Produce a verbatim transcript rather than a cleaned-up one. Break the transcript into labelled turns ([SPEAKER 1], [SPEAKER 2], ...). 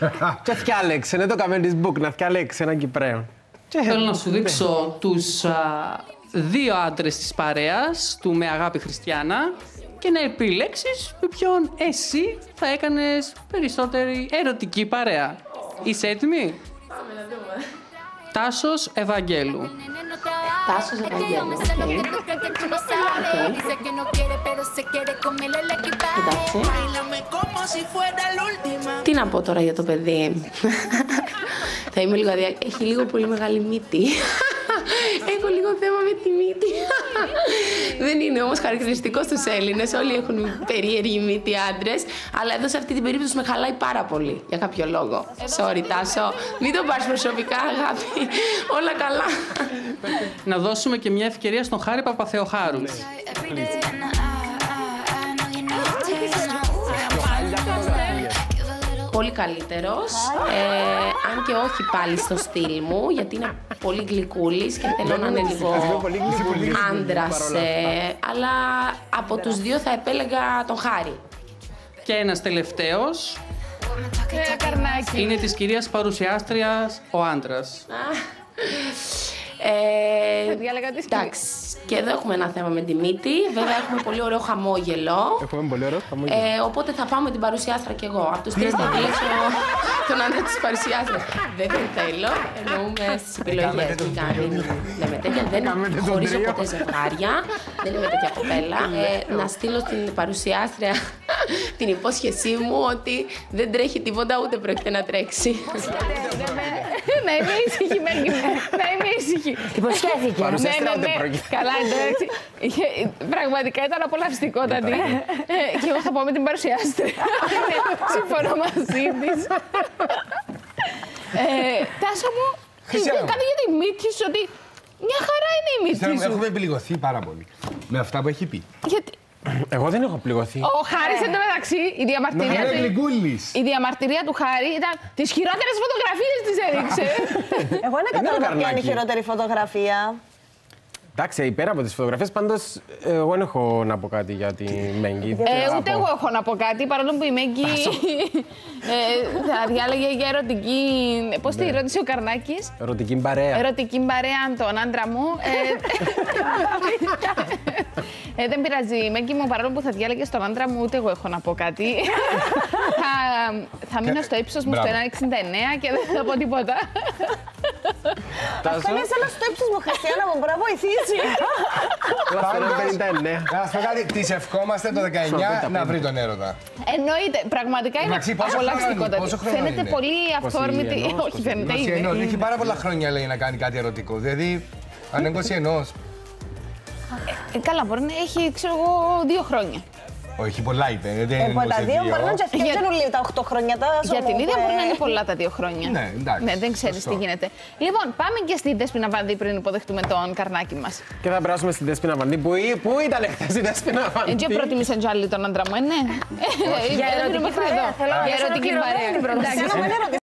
[SPEAKER 1] Και φτιάλεξε, είναι το καμένις μπουκ, να φτιάλεξε έναν Κυπρέο.
[SPEAKER 2] Θέλω να σου δείξω τους α, δύο άντρες της παρέας, του με αγάπη Χριστιανά, και να επιλέξεις με ποιον εσύ θα έκανες περισσότερη ερωτική παρέα. Είσαι έτοιμη?
[SPEAKER 3] Πάμε να δούμε.
[SPEAKER 2] Τάσος Ευαγγέλου.
[SPEAKER 3] Τάσος Ευαγγέλου, οκ. Εντάξει. Τι να πω τώρα για το παιδί. Θα είμαι λίγο αδιά... Έχει λίγο πολύ μεγάλη μύτη. Έχω λίγο θέμα με τη μύτη. Δεν είναι όμως χαρακτηριστικό στους Έλληνες. Όλοι έχουν περίεργη μύτη άντρες. Αλλά εδώ σε αυτή την περίπτωση με χαλάει πάρα πολύ. Για κάποιο λόγο. Sorry, Τάσο. Μην το πάρεις προσωπικά, αγάπη. Όλα καλά.
[SPEAKER 2] Να δώσουμε και μια ευκαιρία στον Χάρη Παπαθεοχάρου.
[SPEAKER 3] Πολύ καλύτερος, ε, αν και όχι πάλι στο στυλ μου, γιατί είναι πολύ γλυκούλης και θέλω να είναι λίγο άντρας, ε, αλλά από τους δύο θα επέλεγα τον Χάρη.
[SPEAKER 2] Και ένας τελευταίος,
[SPEAKER 4] Καρνάκι.
[SPEAKER 2] είναι της κυρίας παρουσιάστριας ο άντρας.
[SPEAKER 3] Ε,
[SPEAKER 4] Θα διάλεγα τις
[SPEAKER 3] εντάξει, και εδώ έχουμε ένα θέμα με τη μύτη. Βέβαια έχουμε πολύ ωραίο χαμόγελο.
[SPEAKER 1] Έχουμε πολύ ωραίο χαμόγελο.
[SPEAKER 3] Ε, οπότε θα πάω με την παρουσιάστρα κι εγώ. Από τους τρεις θα επιλέξω τον άντρα της παρουσιάστρας. Δεν τον θέλω, εννοούμε στις επιλογές. Μην κάνει, λέμε τέτοια, δεν χωρίζω ποτέ ζευγάρια. Δεν είμαι τέτοια κοπέλα. Ε, να στείλω στην παρουσιάστρια την υπόσχεσή μου ότι δεν τρέχει τίποτα, ούτε πρόκειται να τρέξει.
[SPEAKER 4] Να είμαι ήσυχη, Μέγκη μου. Να είμαι ήσυχη.
[SPEAKER 5] Υποσχέθηκε.
[SPEAKER 1] Παρουσιάστρια ούτε πρόκειται.
[SPEAKER 4] Καλά, εντάξει. Πραγματικά ήταν απολαυστικότατη. Ε, Και εγώ θα πω με την παρουσιάστρια. Συμφωνώ μαζί της. Ε, Τάσο μου, κάτι για τη μύτη σου, ότι μια χαρά είναι η μύτη σου.
[SPEAKER 6] Έχουμε πληγωθεί πάρα πολύ με αυτά που έχει πει.
[SPEAKER 4] Γιατί
[SPEAKER 1] Εγώ δεν έχω πληγωθεί.
[SPEAKER 4] ο Χάρης εντωμεταξύ, η διαμαρτυρία
[SPEAKER 6] Είναι
[SPEAKER 4] του.
[SPEAKER 6] γλυκούλης.
[SPEAKER 4] Η διαμαρτυρία του Χάρη ήταν τις χειρότερες φωτογραφίες της έδειξε.
[SPEAKER 5] Εγώ δεν κατάλαβα ποια είναι η χειρότερη φωτογραφία.
[SPEAKER 1] Εντάξει, πέρα από τις φωτογραφίες, πάντως εγώ δεν έχω να πω κάτι για τη Μέγκη.
[SPEAKER 4] Ε, ούτε εγώ έχω να πω κάτι, παρόλο που η Μέγκη ε, θα διάλεγε για ερωτική. Πώς τη ρώτησε ο Καρνάκης?
[SPEAKER 1] Ερωτική παρέα.
[SPEAKER 4] Ερωτική παρέα τον άντρα μου. Ε, ε, δεν πειράζει, Μέγκη μου, παρόλο που θα διάλεγε στον άντρα μου, ούτε εγώ έχω να πω κάτι. θα, θα μείνω στο ύψος μου στο ένα εξήντα εννέα και δεν θα πω τίποτα.
[SPEAKER 5] Αυτό είναι σαν στο ύψος μου, Χριστιανά μου, μπορεί να βοηθήσει.
[SPEAKER 1] πενήντα εννέα.
[SPEAKER 6] Να σου πω κάτι, της ευχόμαστε το δεκαεννιά να βρει τον έρωτα.
[SPEAKER 4] Εννοείται, πραγματικά είναι
[SPEAKER 6] Εντάξει, πόσο χρόνο είναι,
[SPEAKER 4] απολαυστικότατη.
[SPEAKER 6] πόσο χρόνο
[SPEAKER 4] Φαίνεται
[SPEAKER 6] είναι?
[SPEAKER 4] πολύ αυθόρμητη.
[SPEAKER 1] είκοσι ενός,
[SPEAKER 4] Όχι, φαίνεται
[SPEAKER 6] είκοσι ενός,
[SPEAKER 4] ήδη.
[SPEAKER 6] έχει πάρα πολλά χρόνια λέει να κάνει κάτι ερωτικό. Δηλαδή, αν είναι είκοσι ενός.
[SPEAKER 4] Ε, καλά, μπορεί να έχει, ξέρω εγώ, δύο χρόνια.
[SPEAKER 6] Όχι, πολλά είπε. Δεν
[SPEAKER 5] Από
[SPEAKER 6] εννοούσε
[SPEAKER 5] τα δύο
[SPEAKER 6] δύο.
[SPEAKER 5] μπορεί να του φτιάξουν λίγο τα οκτώ χρόνια. Τα
[SPEAKER 4] Για την ίδια μπορεί να είναι πολλά τα δύο χρόνια.
[SPEAKER 6] Ναι, εντάξει,
[SPEAKER 4] Ναι, δεν ξέρει
[SPEAKER 6] σωστό.
[SPEAKER 4] τι γίνεται. Λοιπόν, πάμε και στην Δέσποινα Βανδύ πριν υποδεχτούμε τον Καρνάκη μα.
[SPEAKER 1] Και θα περάσουμε στην Δέσποινα Βανδύ. Πού, πού ήταν χθες η Δέσποινα Βανδύ?
[SPEAKER 4] Έτσι προτιμήσαν κι άλλοι τον άντρα μου, ε, ναι.
[SPEAKER 5] Για ερωτική παρέα. Θέλω να
[SPEAKER 4] Για ερωτική παρέα.
[SPEAKER 5] ολοκληρωμένη.
[SPEAKER 4] Εντάξει.
[SPEAKER 5] Θέλω να